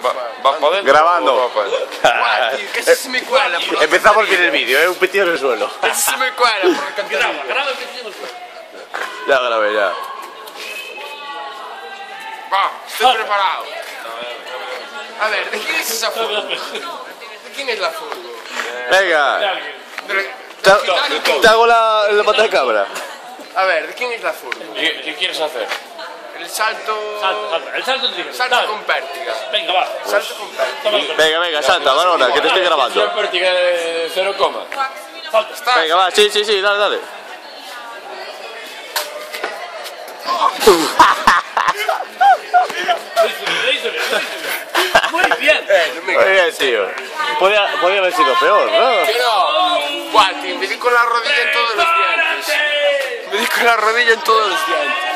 ¿Va para adentro? Grabando. Que se me cuela. Empezamos bien el vídeo, un pitido en el suelo. Que se me cuela por el Graba el pitido. Ya grabé, ya. Va, estoy preparado. A ver, ¿de quién es esa furgo? ¿De quién es la furgo? Venga. Te hago la pata de cabra. A ver, ¿de quién es la furgo? ¿Qué quieres hacer? El salto... El salto de Salto con pértiga. Venga, va. Salto con pértiga. Venga, salta, varona, que te estoy grabando. Pértiga de 0, Salta. Venga, va, sí, dale. Muy bien. Muy bien, tío. Podía haber sido peor, ¿no? Que no. Guati, me di con la rodilla en todos los dientes. Me di con la rodilla en todos los dientes.